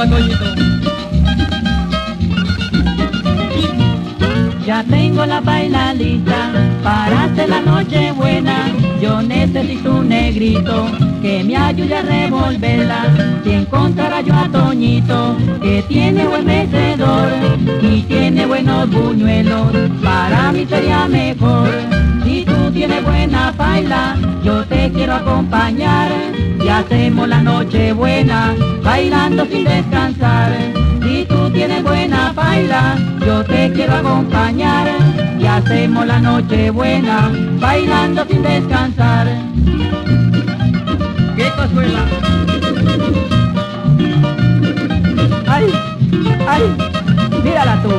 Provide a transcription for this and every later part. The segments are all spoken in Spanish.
va, Toñito. Ya tengo la baila lista para hacer la noche buena. Yo necesito un negrito que me ayude a revolverla. Si encontrara yo a Toñito, que tiene buen mecedor y tiene buenos buñuelos, para mí sería mejor. Si tú tienes buena baila, yo te quiero acompañar y hacemos la noche buena, bailando sin descansar. Si tú tienes buena baila, yo te quiero acompañar y hacemos la noche buena, bailando sin descansar. ¡Qué cazuela! ¡Ay! ¡Ay! ¡Mírala tú!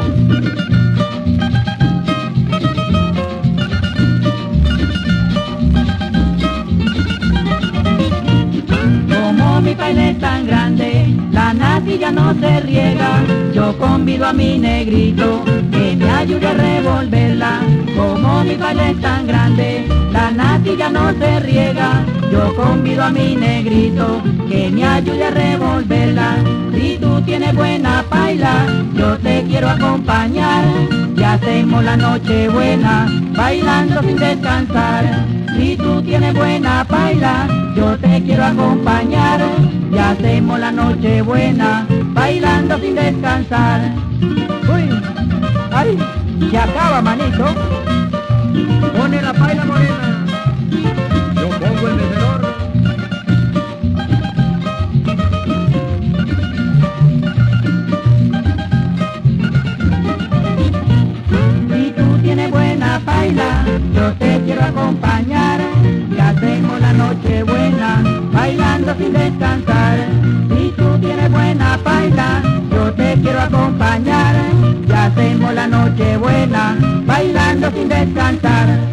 Como mi baile es tan grande, la natilla no se riega. Yo convido a mi negrito que me ayude a revolverla. Como mi baile es tan grande, la natilla no se riega. Yo convido a mi negrito que me ayude a revolverla. Si tú tienes buena baila, yo te quiero acompañar y hacemos la noche buena, bailando sin descansar. Si tú tienes buena baila, yo te quiero acompañar y hacemos la noche buena, bailando sin descansar. ¡Uy! ¡Ay! Se acaba, manito. Pone la paila morena. Yo pongo el mecedor. Si tú tienes buena baila, yo te quiero acompañar y hacemos la noche buena, bailando sin descansar. Si tú tienes buena baila, yo te quiero acompañar y hacemos la noche buena, bailando sin descansar.